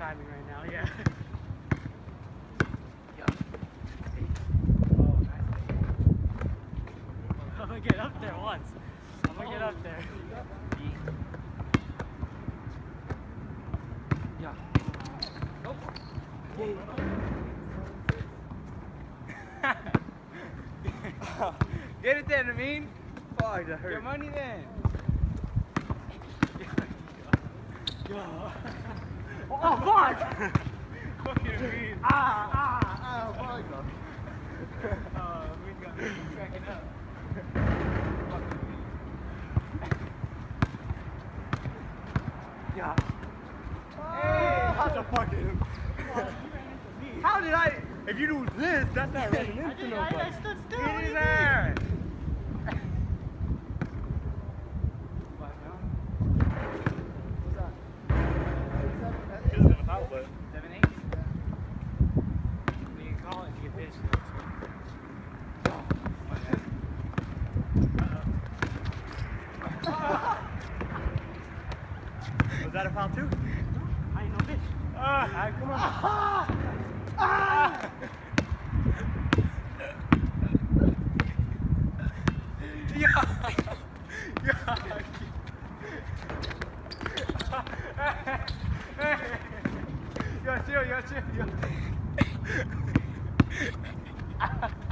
timing right now, yeah. Oh, nice. I'm gonna get up there once. I'm gonna get up there. Yeah. Go for it. Get it then, Amin. Fuck, that hurt. Your money then. Oh, fuck! Fucking Amin. Fuck. We got cracking up. Yeah. Hey, That's a fucking. How did I? If you do this, that's not running into nobody. I stood still. Get his ass. He doesn't have a foul, but. 7-8. You can call it if you get bitched. Was that a foul too? I ain't no bitch. Come on. Yo, chill, yo.